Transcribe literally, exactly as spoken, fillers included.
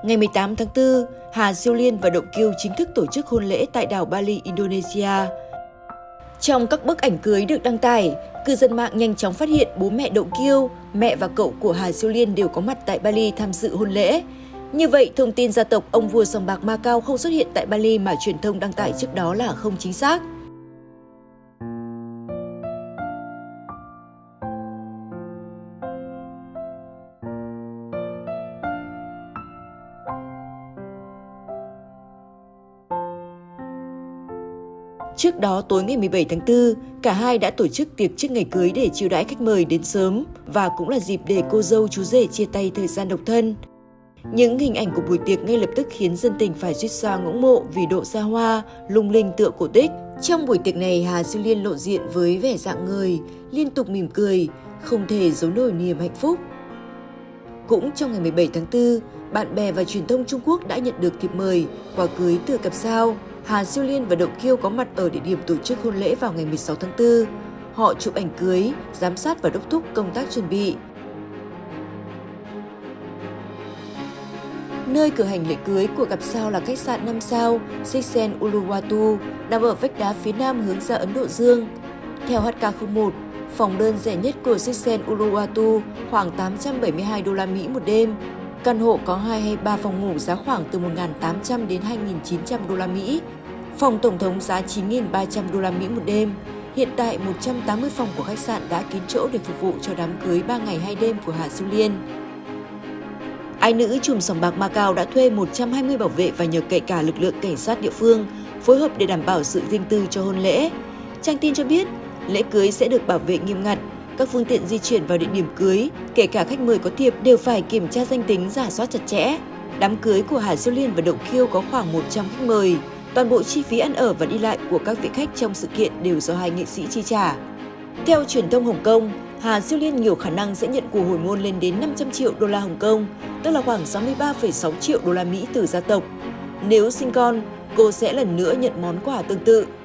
Ngày mười tám tháng tư, Hà Siêu Liên và Đậu Kiêu chính thức tổ chức hôn lễ tại đảo Bali, Indonesia. Trong các bức ảnh cưới được đăng tải, cư dân mạng nhanh chóng phát hiện bố mẹ Đậu Kiêu, mẹ và cậu của Hà Siêu Liên đều có mặt tại Bali tham dự hôn lễ. Như vậy, thông tin gia tộc ông vua sòng bạc Macau không xuất hiện tại Bali mà truyền thông đăng tải trước đó là không chính xác. Trước đó, tối ngày mười bảy tháng tư, cả hai đã tổ chức tiệc trước ngày cưới để chiêu đãi khách mời đến sớm và cũng là dịp để cô dâu chú rể chia tay thời gian độc thân. Những hình ảnh của buổi tiệc ngay lập tức khiến dân tình phải suýt xoa ngưỡng mộ vì độ xa hoa, lung linh tựa cổ tích. Trong buổi tiệc này, Hà Siêu Liên lộ diện với vẻ rạng ngời, liên tục mỉm cười, không thể giấu nổi niềm hạnh phúc. Cũng trong ngày mười bảy tháng tư, bạn bè và truyền thông Trung Quốc đã nhận được thiệp mời quà cưới từ cặp sao. Hà Siêu Liên và Đậu Kiêu có mặt ở địa điểm tổ chức hôn lễ vào ngày mười sáu tháng tư. Họ chụp ảnh cưới, giám sát và đốc thúc công tác chuẩn bị. Nơi cử hành lễ cưới của cặp sao là khách sạn năm sao Sixsen Uluwatu, nằm ở vách đá phía nam hướng ra Ấn Độ Dương. Theo H K không một, phòng đơn rẻ nhất của Sixsen Uluwatu khoảng tám trăm bảy mươi hai đô la Mỹ một đêm. Căn hộ có hai hay ba phòng ngủ giá khoảng từ một nghìn tám trăm đến hai nghìn chín trăm đô la Mỹ. Phòng tổng thống giá chín nghìn ba trăm đô la Mỹ một đêm. Hiện tại một trăm tám mươi phòng của khách sạn đã kín chỗ để phục vụ cho đám cưới ba ngày hai đêm của Hà Siêu Liên. Ái nữ trùm sòng bạc Macau đã thuê một trăm hai mươi bảo vệ và nhờ cậy cả lực lượng cảnh sát địa phương phối hợp để đảm bảo sự riêng tư cho hôn lễ. Trang tin cho biết, lễ cưới sẽ được bảo vệ nghiêm ngặt. Các phương tiện di chuyển vào địa điểm cưới, kể cả khách mời có thiệp, đều phải kiểm tra danh tính, rà soát chặt chẽ. Đám cưới của Hà Siêu Liên và Đậu Kiêu có khoảng một trăm khách mời. Toàn bộ chi phí ăn ở và đi lại của các vị khách trong sự kiện đều do hai nghệ sĩ chi trả. Theo truyền thông Hồng Kông, Hà Siêu Liên nhiều khả năng sẽ nhận của hồi môn lên đến năm trăm triệu đô la Hồng Kông, tức là khoảng sáu mươi ba phẩy sáu triệu đô la Mỹ từ gia tộc. Nếu sinh con, cô sẽ lần nữa nhận món quà tương tự.